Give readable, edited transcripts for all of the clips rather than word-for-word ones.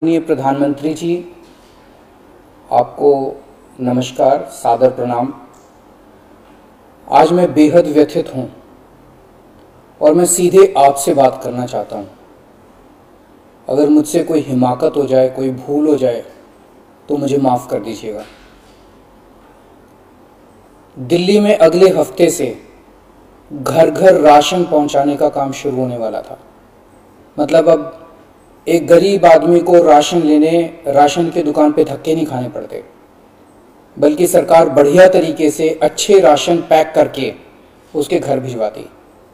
माननीय प्रधानमंत्री जी, आपको नमस्कार, सादर प्रणाम। आज मैं बेहद व्यथित हूँ और मैं सीधे आपसे बात करना चाहता हूँ। अगर मुझसे कोई हिमाकत हो जाए, कोई भूल हो जाए तो मुझे माफ़ कर दीजिएगा। दिल्ली में अगले हफ्ते से घर घर राशन पहुँचाने का काम शुरू होने वाला था। मतलब अब एक गरीब आदमी को राशन की दुकान पे धक्के नहीं खाने पड़ते, बल्कि सरकार बढ़िया तरीके से अच्छे राशन पैक करके उसके घर भिजवाती।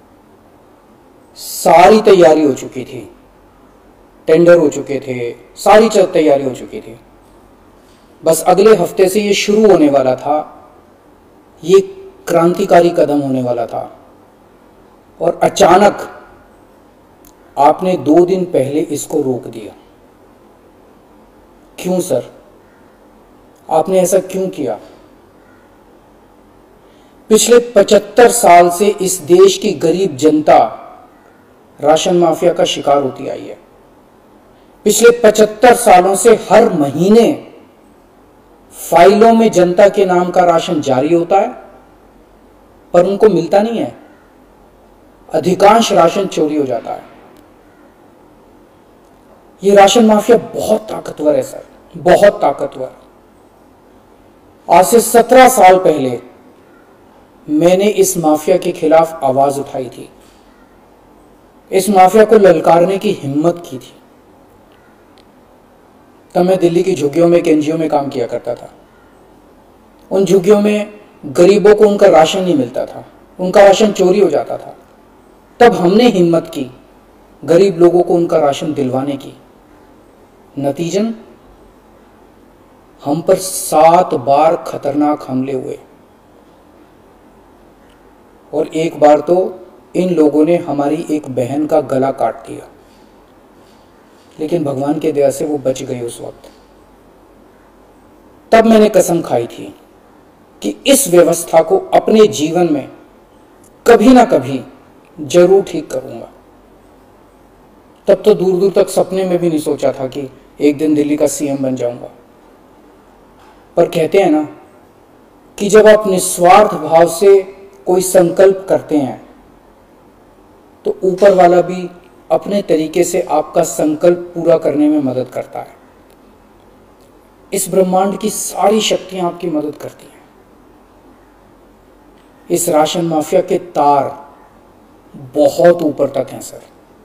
सारी तैयारी हो चुकी थी, टेंडर हो चुके थे, सारी तैयारी हो चुकी थी। बस अगले हफ्ते से ये शुरू होने वाला था। ये क्रांतिकारी कदम होने वाला था और अचानक आपने 2 दिन पहले इसको रोक दिया। क्यों सर? आपने ऐसा क्यों किया? पिछले 75 साल से इस देश की गरीब जनता राशन माफिया का शिकार होती आई है। पिछले 75 सालों से हर महीने फाइलों में जनता के नाम का राशन जारी होता है, पर उनको मिलता नहीं है। अधिकांश राशन चोरी हो जाता है। ये राशन माफिया बहुत ताकतवर है सर, बहुत ताकतवर। आज से 17 साल पहले मैंने इस माफिया के खिलाफ आवाज उठाई थी, इस माफिया को ललकारने की हिम्मत की थी। तब मैं दिल्ली की झुग्गियों में, एनजीओ में काम किया करता था। उन झुग्गियों में गरीबों को उनका राशन नहीं मिलता था, उनका राशन चोरी हो जाता था। तब हमने हिम्मत की गरीब लोगों को उनका राशन दिलवाने की। नतीजन हम पर 7 बार खतरनाक हमले हुए और एक बार तो इन लोगों ने हमारी एक बहन का गला काट दिया, लेकिन भगवान की दया से वो बच गई उस वक्त। तब मैंने कसम खाई थी कि इस व्यवस्था को अपने जीवन में कभी ना कभी जरूर ठीक करूंगा। तब तो दूर दूर तक सपने में भी नहीं सोचा था कि एक दिन दिल्ली का सीएम बन जाऊंगा। पर कहते हैं ना कि जब आप निस्वार्थ भाव से कोई संकल्प करते हैं तो ऊपर वाला भी अपने तरीके से आपका संकल्प पूरा करने में मदद करता है। इस ब्रह्मांड की सारी शक्तियां आपकी मदद करती हैं। इस राशन माफिया के तार बहुत ऊपर तक हैं सर।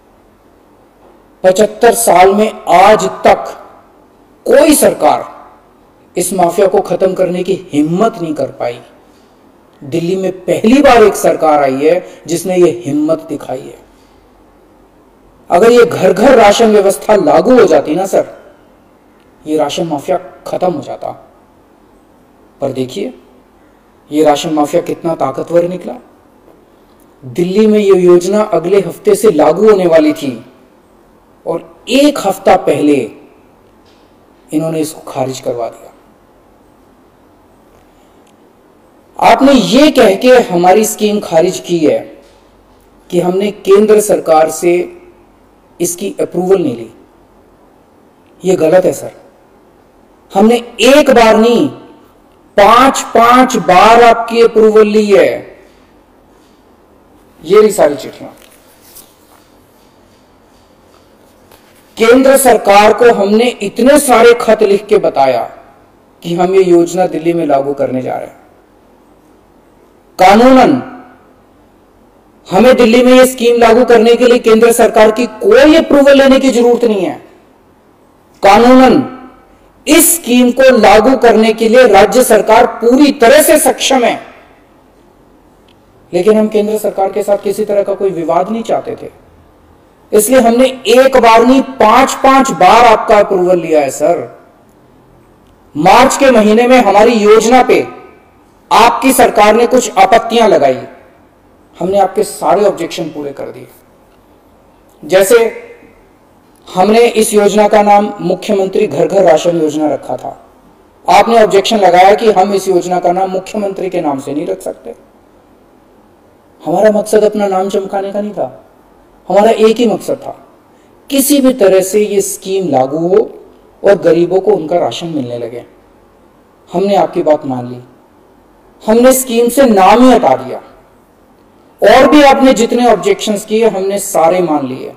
75 साल में आज तक कोई सरकार इस माफिया को खत्म करने की हिम्मत नहीं कर पाई। दिल्ली में पहली बार एक सरकार आई है जिसने ये हिम्मत दिखाई है। अगर ये घर घर राशन व्यवस्था लागू हो जाती ना सर, ये राशन माफिया खत्म हो जाता। पर देखिए ये राशन माफिया कितना ताकतवर निकला। दिल्ली में ये योजना अगले हफ्ते से लागू होने वाली थी और 1 हफ्ता पहले इन्होंने इसको खारिज करवा दिया। आपने ये कह के हमारी स्कीम खारिज की है कि हमने केंद्र सरकार से इसकी अप्रूवल नहीं ली। ये गलत है सर। हमने एक बार नहीं, 5 बार आपकी अप्रूवल ली है। ये रही सारी चिट्ठियां। केंद्र सरकार को हमने इतने सारे खत लिख के बताया कि हम ये योजना दिल्ली में लागू करने जा रहे हैं। कानूनन हमें दिल्ली में ये स्कीम लागू करने के लिए केंद्र सरकार की कोई अप्रूवल लेने की जरूरत नहीं है। कानूनन इस स्कीम को लागू करने के लिए राज्य सरकार पूरी तरह से सक्षम है। लेकिन हम केंद्र सरकार के साथ किसी तरह का कोई विवाद नहीं चाहते थे, इसलिए हमने एक बार नहीं 5 बार आपका अप्रूवल लिया है सर। मार्च के महीने में हमारी योजना पे आपकी सरकार ने कुछ आपत्तियां लगाई, हमने आपके सारे ऑब्जेक्शन पूरे कर दिए। जैसे हमने इस योजना का नाम मुख्यमंत्री घर घर राशन योजना रखा था। आपने ऑब्जेक्शन लगाया कि हम इस योजना का नाम मुख्यमंत्री के नाम से नहीं रख सकते। हमारा मकसद अपना नाम चमकाने का नहीं था, हमारा एक ही मकसद था, किसी भी तरह से ये स्कीम लागू हो और गरीबों को उनका राशन मिलने लगे। हमने आपकी बात मान ली, हमने स्कीम से नाम ही हटा दिया, और भी आपने जितने ऑब्जेक्शंस किए हमने सारे मान लिए।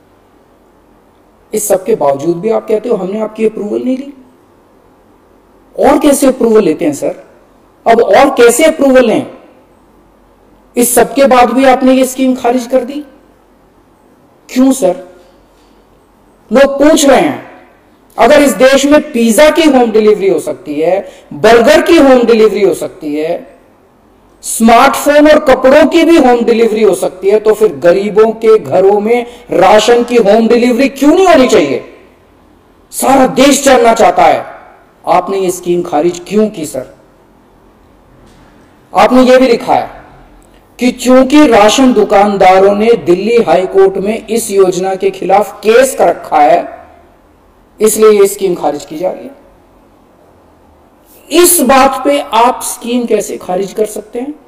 इस सब के बावजूद भी आप कहते हो हमने आपकी अप्रूवल नहीं ली। और कैसे अप्रूवल लेते हैं सर? अब और कैसे अप्रूवल लें? इस सब के बाद भी आपने ये स्कीम खारिज कर दी, क्यों सर? लोग पूछ रहे हैं, अगर इस देश में पिज्जा की होम डिलीवरी हो सकती है, बर्गर की होम डिलीवरी हो सकती है, स्मार्टफोन और कपड़ों की भी होम डिलीवरी हो सकती है, तो फिर गरीबों के घरों में राशन की होम डिलीवरी क्यों नहीं होनी चाहिए? सारा देश जानना चाहता है आपने ये स्कीम खारिज क्यों की सर? आपने ये भी लिखा है कि चूंकि राशन दुकानदारों ने दिल्ली हाई कोर्ट में इस योजना के खिलाफ केस कर रखा है, इसलिए ये स्कीम खारिज की जा रही है। इस बात पे आप स्कीम कैसे खारिज कर सकते हैं?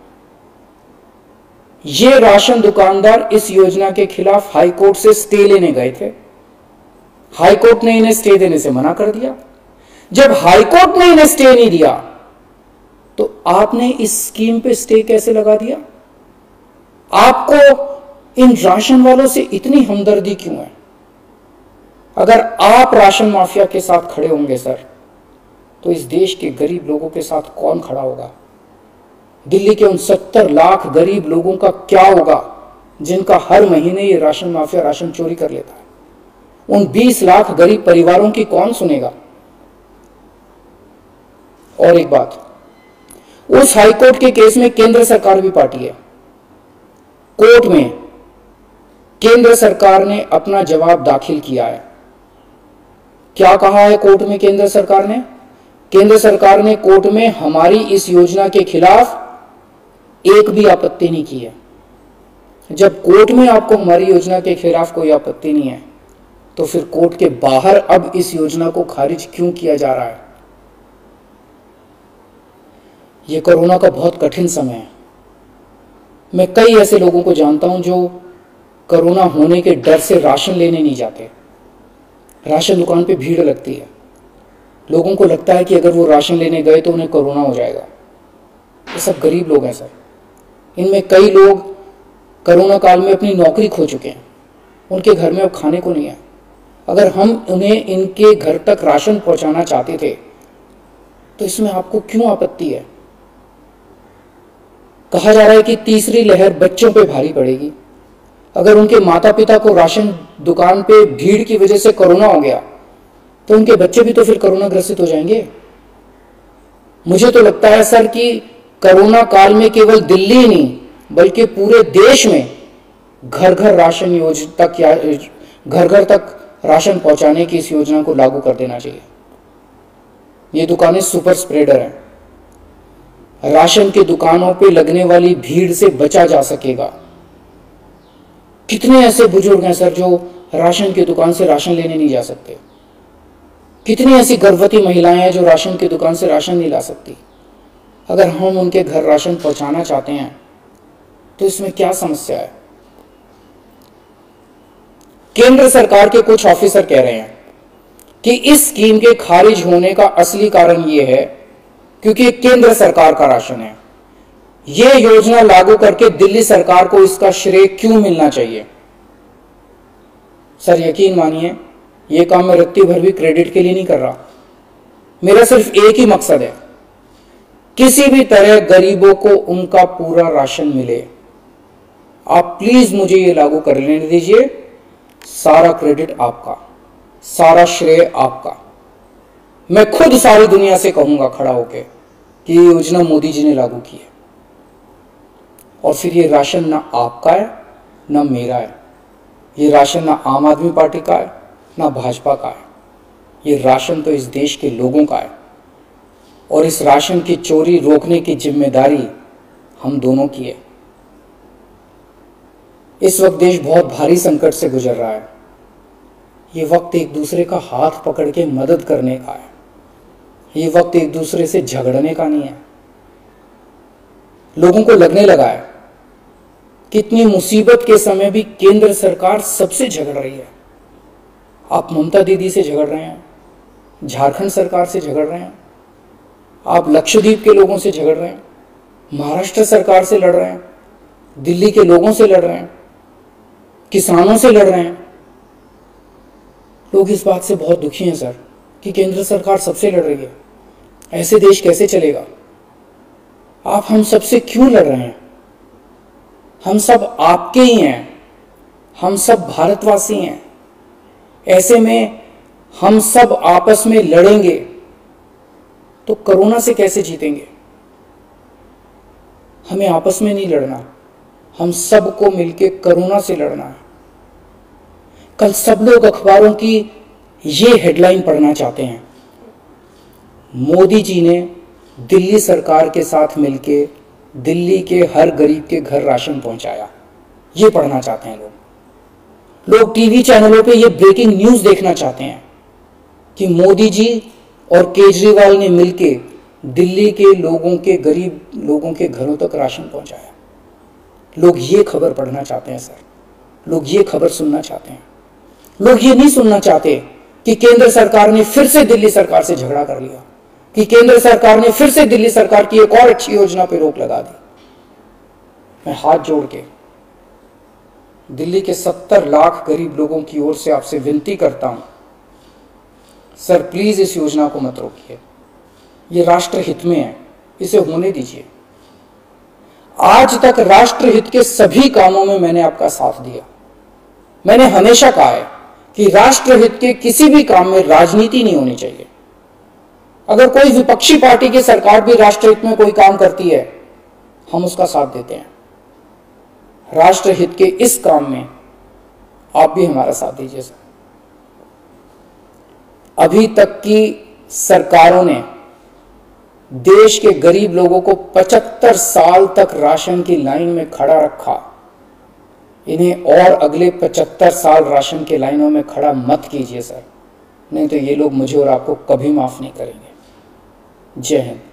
ये राशन दुकानदार इस योजना के खिलाफ हाई कोर्ट से स्टे लेने गए थे, हाई कोर्ट ने इन्हें स्टे देने से मना कर दिया। जब हाई कोर्ट ने इन्हें स्टे नहीं दिया तो आपने इस स्कीम पे स्टे कैसे लगा दिया? आपको इन राशन वालों से इतनी हमदर्दी क्यों है? अगर आप राशन माफिया के साथ खड़े होंगे सर, तो इस देश के गरीब लोगों के साथ कौन खड़ा होगा? दिल्ली के उन 70 लाख गरीब लोगों का क्या होगा जिनका हर महीने ये राशन माफिया राशन चोरी कर लेता है? उन 20 लाख गरीब परिवारों की कौन सुनेगा? और एक बात, उस हाईकोर्ट के केस में केंद्र सरकार भी पार्टी है। कोर्ट में केंद्र सरकार ने अपना जवाब दाखिल किया है। क्या कहा है कोर्ट में केंद्र सरकार ने? केंद्र सरकार ने कोर्ट में हमारी इस योजना के खिलाफ एक भी आपत्ति नहीं की है। जब कोर्ट में आपको हमारी योजना के खिलाफ कोई आपत्ति नहीं है, तो फिर कोर्ट के बाहर अब इस योजना को खारिज क्यों किया जा रहा है? यह कोरोना का बहुत कठिन समय है। मैं कई ऐसे लोगों को जानता हूं जो कोरोना होने के डर से राशन लेने नहीं जाते। राशन दुकान पे भीड़ लगती है, लोगों को लगता है कि अगर वो राशन लेने गए तो उन्हें कोरोना हो जाएगा। ये सब गरीब लोग हैं सर। इनमें कई लोग कोरोना काल में अपनी नौकरी खो चुके हैं, उनके घर में अब खाने को नहीं है। अगर हम उन्हें इनके घर तक राशन पहुंचाना चाहते थे तो इसमें आपको क्यों आपत्ति है? कहा जा रहा है कि तीसरी लहर बच्चों पे भारी पड़ेगी। अगर उनके माता पिता को राशन दुकान पे भीड़ की वजह से कोरोना हो गया तो उनके बच्चे भी तो फिर कोरोना ग्रसित हो जाएंगे। मुझे तो लगता है सर कि कोरोना काल में केवल दिल्ली ही नहीं बल्कि पूरे देश में घर घर राशन योजना तक या घर घर तक राशन पहुंचाने की इस योजना को लागू कर देना चाहिए। ये दुकानें सुपर स्प्रेडर हैं। राशन की दुकानों पे लगने वाली भीड़ से बचा जा सकेगा। कितने ऐसे बुजुर्ग हैं सर जो राशन की दुकान से राशन लेने नहीं जा सकते? कितनी ऐसी गर्भवती महिलाएं हैं जो राशन की दुकान से राशन नहीं ला सकती? अगर हम उनके घर राशन पहुंचाना चाहते हैं तो इसमें क्या समस्या है? केंद्र सरकार के कुछ ऑफिसर कह रहे हैं कि इस स्कीम के खारिज होने का असली कारण यह है क्योंकि केंद्र सरकार का राशन है। यह योजना लागू करके दिल्ली सरकार को इसका श्रेय क्यों मिलना चाहिए? सर यकीन मानिए, यह काम मैं रत्ती भर भी क्रेडिट के लिए नहीं कर रहा। मेरा सिर्फ एक ही मकसद है, किसी भी तरह गरीबों को उनका पूरा राशन मिले। आप प्लीज मुझे यह लागू कर लेने दीजिए। सारा क्रेडिट आपका, सारा श्रेय आपका। मैं खुद सारी दुनिया से कहूंगा खड़ा होकर कि ये योजना मोदी जी ने लागू की है। और फिर ये राशन ना आपका है ना मेरा है। ये राशन ना आम आदमी पार्टी का है ना भाजपा का है। ये राशन तो इस देश के लोगों का है और इस राशन की चोरी रोकने की जिम्मेदारी हम दोनों की है। इस वक्त देश बहुत भारी संकट से गुजर रहा है। ये वक्त एक दूसरे का हाथ पकड़ के मदद करने का है। ये वक्त एक दूसरे से झगड़ने का नहीं है। लोगों को लगने लगा है कि इतनी मुसीबत के समय भी केंद्र सरकार सबसे झगड़ रही है। आप ममता दीदी से झगड़ रहे हैं, झारखंड सरकार से झगड़ रहे हैं, आप लक्षद्वीप के लोगों से झगड़ रहे हैं, महाराष्ट्र सरकार से लड़ रहे हैं, दिल्ली के लोगों से लड़ रहे हैं, किसानों से लड़ रहे हैं। लोग इस बात से बहुत दुखी हैं सर कि केंद्र सरकार सबसे लड़ रही है। ऐसे देश कैसे चलेगा? आप हम सबसे क्यों लड़ रहे हैं? हम सब आपके ही हैं, हम सब भारतवासी हैं। ऐसे में हम सब आपस में लड़ेंगे तो कोरोना से कैसे जीतेंगे? हमें आपस में नहीं लड़ना, हम सबको मिलकर कोरोना से लड़ना है। कल सब लोग अखबारों की ये हेडलाइन पढ़ना चाहते हैं, मोदी जी ने दिल्ली सरकार के साथ मिलकर दिल्ली के हर गरीब के घर राशन पहुंचाया। ये पढ़ना चाहते हैं लोग टीवी चैनलों पे ये ब्रेकिंग न्यूज देखना चाहते हैं कि मोदी जी और केजरीवाल ने मिलकर दिल्ली के लोगों के, गरीब लोगों के घरों तक राशन पहुंचाया। लोग ये खबर पढ़ना चाहते हैं सर, लोग ये खबर सुनना चाहते हैं। लोग ये नहीं सुनना चाहते कि केंद्र सरकार ने फिर से दिल्ली सरकार से झगड़ा कर लिया, कि केंद्र सरकार ने फिर से दिल्ली सरकार की एक और अच्छी योजना पर रोक लगा दी। मैं हाथ जोड़ के दिल्ली के 70 लाख गरीब लोगों की ओर से आपसे विनती करता हूं, सर प्लीज इस योजना को मत रोकिए, ये राष्ट्रहित में है, इसे होने दीजिए। आज तक राष्ट्रहित के सभी कामों में मैंने आपका साथ दिया। मैंने हमेशा कहा है कि राष्ट्रहित के किसी भी काम में राजनीति नहीं होनी चाहिए। अगर कोई विपक्षी पार्टी की सरकार भी राष्ट्रहित में कोई काम करती है, हम उसका साथ देते हैं। राष्ट्रहित के इस काम में आप भी हमारा साथ दीजिए सर। अभी तक की सरकारों ने देश के गरीब लोगों को 75 साल तक राशन की लाइन में खड़ा रखा। इन्हें और अगले 75 साल राशन की लाइनों में खड़ा मत कीजिए सर, नहीं तो ये लोग मुझे और आपको कभी माफ नहीं करेंगे। जय हिंद।